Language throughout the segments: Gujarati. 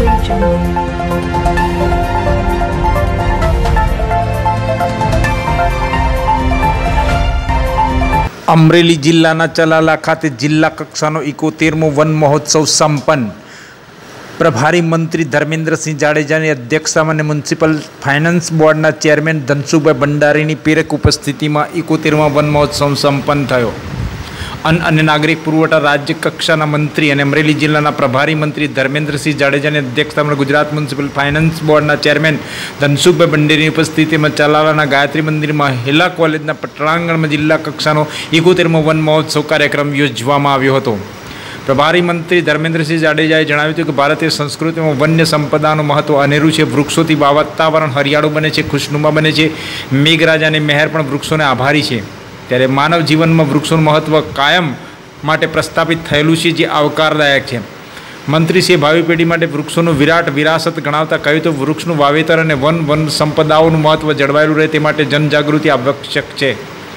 अमरेली जिल्लाना चलाला खाते जिल्ला कक्षानो 71मो वन महोत्सव संपन्न। प्रभारी मंत्री धर्मेन्द्रसिंह जाडेजानी अध्यक्षता में म्युनिसिपल फाइनान्स बोर्डना चेरमेन धनसुखभाई भंडारीनी प्रेरक उपस्थिति में 71मा वन महोत्सव संपन्न थयो। अन्न અને નાગરિક પુરવઠા રાજ્ય કક્ષાના મંત્રી અને અમરેલી જિલ્લાના પ્રભારી મંત્રી ધર્મેન્દ્રસિંહ જાડેજાની અધ્યક્ષતામાં ગુજરાત મ્યુનિસિપલ ફાઇનાન્સ બોર્ડના ચેરમેન ધનસુખભાઈ ભંડેરીની ઉપસ્થિતિમાં ચલાલાના ગાયત્રી મંદિર મહિલા કોલેજના પટાંગણમાં જિલ્લા કક્ષાનો 71મો વન મહોત્સવ કાર્યક્રમ યોજવામાં આવ્યો હતો। પ્રભારી મંત્રી ધર્મેન્દ્રસિંહ જાડેજાએ જણાવ્યું હતું કે ભારતીય સંસ્કૃતિમાં વન્ય સંપદાનું મહત્વ અનેરું છે। વૃક્ષોથી વાતાવરણ હરિયાળું બને છે, ખુશનુમા બને છે। મેઘરાજાની મહેર પણ વૃક્ષોને આભારી છે। ત્યારે માનવ જીવનમાં વૃક્ષોનું મહત્વ કાયમ માટે પ્રસ્થાપિત થયેલું છે, જે આવકારદાયક છે। મંત્રીશ્રીએ ભાવિ પેઢી માટે વૃક્ષોનું વિરાટ વિરાસત ગણાવતા કહ્યું તો વૃક્ષનું વાવેતર અને વન સંપદાઓનું મહત્વ જળવાયેલું રહે તે માટે જનજાગૃતિ આવશ્યક છે।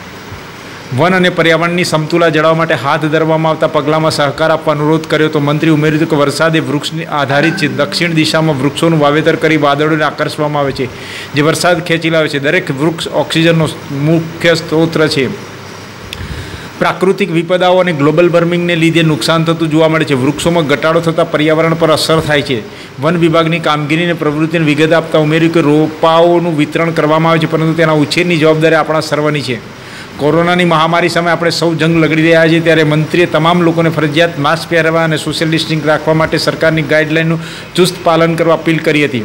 વન અને પર્યાવરણની સમતુલા જળવવા માટે હાથ ધરવામાં આવતા પગલાંમાં સહકાર આપવા અનુરોધ કર્યો તો મંત્રી ઉમેર્યું હતું કે વરસાદ એ વૃક્ષની આધારિત છે। દક્ષિણ દિશામાં વૃક્ષોનું વાવેતર કરી વાદળોને આકર્ષવામાં આવે છે, જે વરસાદ ખેંચી લાવે છે। દરેક વૃક્ષ ઓક્સિજનનો મુખ્ય સ્ત્રોત છે। પ્રાકૃતિક વિપદાઓ અને ગ્લોબલ વોર્મિંગને લીધે નુકસાન થતું જોવા મળે છે। વૃક્ષોમાં ઘટાડો થતાં પર્યાવરણ પર અસર થાય છે। વન વિભાગની કામગીરીને પ્રવૃત્તિને વિગત આપતા ઉમેર્યું કે રોપાઓનું વિતરણ કરવામાં આવે છે, પરંતુ તેના ઉછેરની જવાબદારી આપણા સર્વની છે। કોરોનાની મહામારી સામે આપણે સૌ જંગ લડી રહ્યા છીએ, ત્યારે મંત્રીએ તમામ લોકોને ફરજિયાત માસ્ક પહેરવા અને સોશિયલ ડિસ્ટન્સિંગ રાખવા માટે સરકારની ગાઈડલાઇનનું ચુસ્ત પાલન કરવા અપીલ કરી હતી।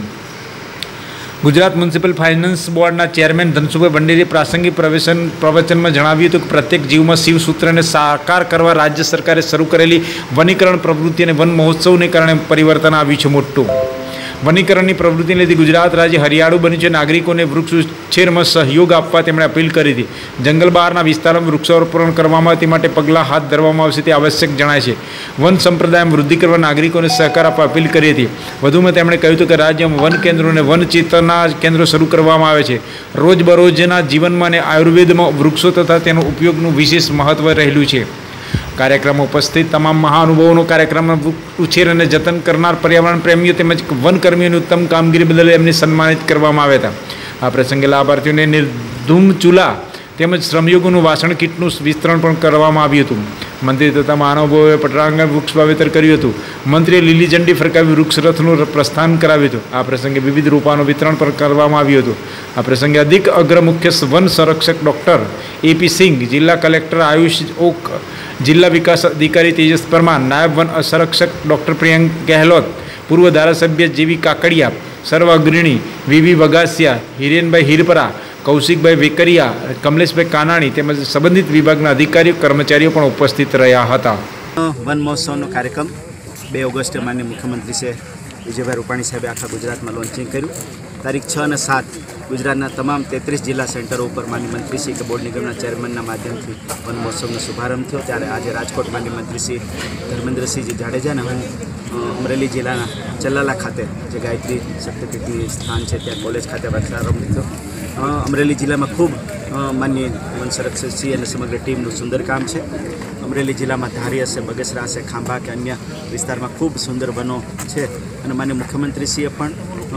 ગુજરાત મ્યુનિસિપલ ફાઇનાન્સ બોર્ડના ચેરમેન ધનસુખભાઈ ભંડેરીએ પ્રાસંગિક પ્રવચનમાં જણાવ્યું હતું કે પ્રત્યેક જીવમાં શિવસૂત્રને સાકાર કરવા રાજ્ય સરકારે શરૂ કરેલી વનીકરણ પ્રવૃત્તિ અને વન મહોત્સવને કારણે પરિવર્તન આવ્યું છે મોટું। વનીકરણની પ્રવૃત્તિને લીધે ગુજરાત રાજ્ય હરિયાળું બન્યું છે। નાગરિકોને વૃક્ષ ઉછેરમાં સહયોગ આપવા તેમણે અપીલ કરી હતી। જંગલ બહારના વિસ્તારોમાં વૃક્ષારોપણ કરવામાં આવે તે માટે પગલાં હાથ ધરવામાં આવશે તે આવશ્યક જણાય છે। વન સંપ્રદાયમાં વૃદ્ધિ કરવા નાગરિકોને સહકાર આપવા અપીલ કરી હતી। વધુમાં તેમણે કહ્યું હતું કે રાજ્યમાં વન કેન્દ્રો અને વન ચેતના કેન્દ્રો શરૂ કરવામાં આવે છે। રોજબરોજના જીવનમાં અને આયુર્વેદમાં વૃક્ષો તથા તેનો ઉપયોગનું વિશેષ મહત્વ રહેલું છે। કાર્યક્રમમાં ઉપસ્થિત તમામ મહાનુભાવોનો કાર્યક્રમમાં ઉછેર અને જતન કરનાર પર્યાવરણ પ્રેમીઓ તેમજ વનકર્મીઓની ઉત્તમ કામગીરી બદલ એમને સન્માનિત કરવામાં આવ્યા હતા। આ પ્રસંગે લાભાર્થીઓને નિર્ધૂમ ચૂલા તેમજ શ્રમયોગોનું વાસણ કીટનું વિતરણ પણ કરવામાં આવ્યું હતું। મંત્રી તથા મહાનુભાવોએ પટાંગણ વૃક્ષ વાવેતર કર્યું હતું। મંત્રીએ લીલી ઝંડી ફરકાવી વૃક્ષ રથનું પ્રસ્થાન કરાવ્યું હતું। આ પ્રસંગે વિવિધ રોપાનું વિતરણ પણ કરવામાં આવ્યું હતું। આ પ્રસંગે અધિક અગ્ર મુખ્ય વન સંરક્ષક ડૉક્ટર AP સિંઘ, જિલ્લા કલેક્ટર આયુષ ઓક, જિલ્લા વિકાસ અધિકારી તેજસ પરમાર, નાયબ વન સંરક્ષક ડૉક્ટર પ્રિયંક ગેહલોત, પૂર્વ ધારાસભ્ય જેવી કાકડિયા, સર્વ અગ્રણી VV વગાસિયા, હિરેનભાઈ હિરપરા, કૌશિકભાઈ વેકરિયા, કમલેશભાઈ કાનાણી તેમજ સંબંધિત વિભાગના અધિકારીઓ કર્મચારીઓ પણ ઉપસ્થિત રહ્યા હતા। વન મહોત્સવનો કાર્યક્રમ 2 ઓગસ્ટે માનનીય મુખ્યમંત્રી શ્રી વિજયભાઈ રૂપાણી સાહેબે આખા ગુજરાતમાં લોન્ચિંગ કર્યું। તારીખ 6 અને 7 ગુજરાતના તમામ 33 જિલ્લા સેન્ટરો ઉપર માનનીય મંત્રીશ્રી કે બોર્ડ નિગમના ચેરમેનના માધ્યમથી વન મહોત્સવનો શુભારંભ થયો। ત્યારે આજે રાજકોટ માનનીય મંત્રીશ્રી ધર્મેન્દ્રસિંહજી જાડેજાને હું અમરેલી જિલ્લાના ચલાલા ખાતે જે ગાયત્રી શક્તિપીઠની સ્થાન છે ત્યાં કોલેજ ખાતે પ્રારંભ થયો। અમરેલી જિલ્લામાં ખૂબ માનનીય વન સંરક્ષકશ્રી અને સમગ્ર ટીમનું સુંદર કામ છે। અમરેલી જિલ્લામાં ધારી હશે, બગસરા હશે, ખાંભા કે અન્ય વિસ્તારમાં ખૂબ સુંદર વનો છે અને માનનીય મુખ્યમંત્રીશ્રીએ પણ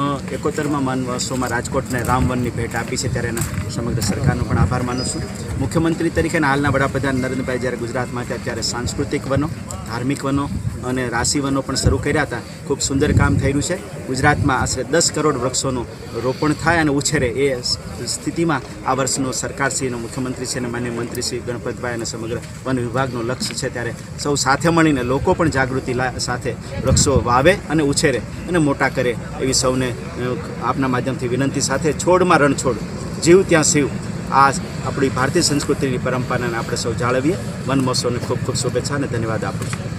71મા વન મહોત્સવમાં રાજકોટને રામવનની ભેટ આપી છે, ત્યારે એના સમગ્ર સરકારનો પણ આભાર માનું છું। મુખ્યમંત્રી તરીકેના હાલના વડાપ્રધાન નરેન્દ્રભાઈ જ્યારે ગુજરાતમાં હતા ત્યારે સાંસ્કૃતિક વનો, ધાર્મિક વનો અને રાશિ વનો પણ શરૂ કર્યા હતા। ખૂબ સુંદર કામ થયેલું છે। ગુજરાતમાં આશરે 10 કરોડ વૃક્ષોનું રોપણ થાય અને ઉછેરે એ સ્થિતિમાં આ વર્ષનું સરકારશ્રીનું મુખ્યમંત્રીશ્રી અને માનનીય મંત્રીશ્રી ગણપતભાઈ અને સમગ્ર વન વિભાગનું લક્ષ્ય છે। ત્યારે સૌ સાથે મળીને લોકો પણ જાગૃતિ સાથે વૃક્ષો વાવે અને ઉછેરે અને મોટા કરે એવી સૌને આપના માધ્યમથી વિનંતી સાથે છોડમાં રણછોડ, જીવ ત્યાં શિવ, આ આપણી ભારતીય સંસ્કૃતિની પરંપરાને આપણે સૌ જાળવીએ। વન મહોત્સવને ખૂબ ખૂબ શુભેચ્છા અને ધન્યવાદ આપું છું।